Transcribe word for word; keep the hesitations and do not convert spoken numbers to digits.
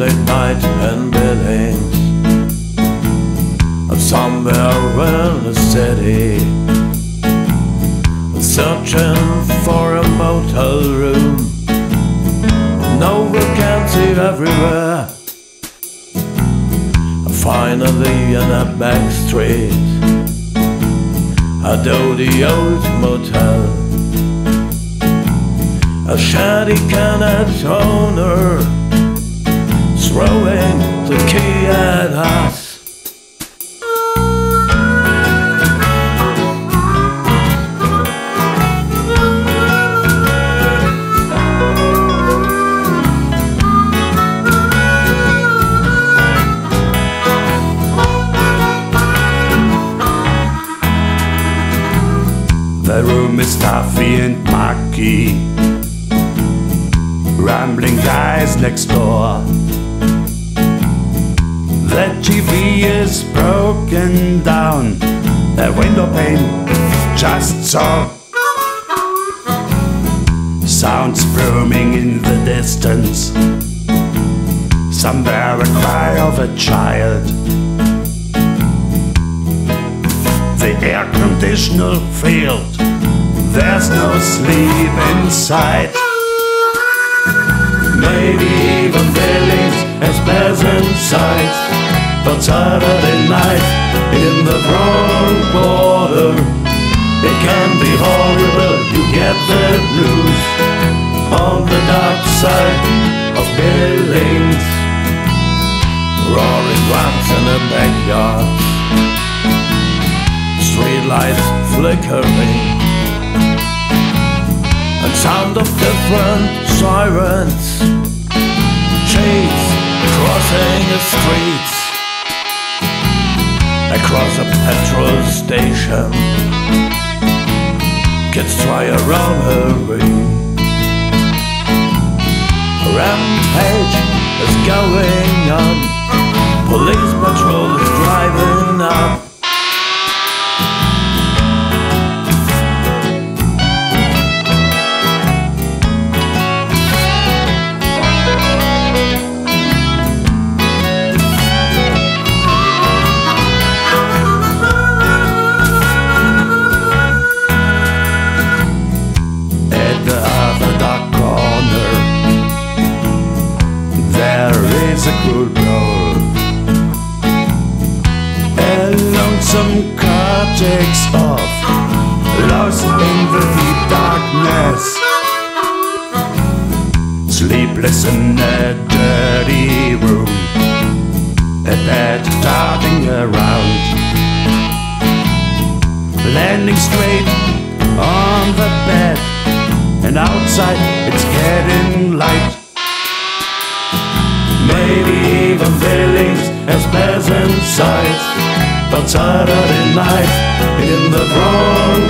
late night in Billings, somewhere in the city, searching for a motel room. No vacancy everywhere. Finally in a back street, a dirty old motel, a shanty canet owner throwing the key at us. The room is stuffy and mucky, rambling guys next door. The T V is broken down, the window pane just so. Sounds booming in the distance, somewhere a cry of a child. The air conditioner failed, there's no sleep inside. Maybe even Billings has pleasant sights, but Saturday night in the wrong border, it can be horrible. You get the blues on the dark side of Billings. Roaring drums in the backyard, streetlights flickering, and sound of different sirens, shades crossing the streets, across a petrol station. Kids try a robbery. A rampage is going on, police patrol is driving up. A good roll, a lonesome car takes off, lost in the deep darkness, sleepless in a dirty room, a bed darting around, landing straight on the bed, and outside it's getting light. Maybe even Billings has pleasant sights, but Saturday night in the wrong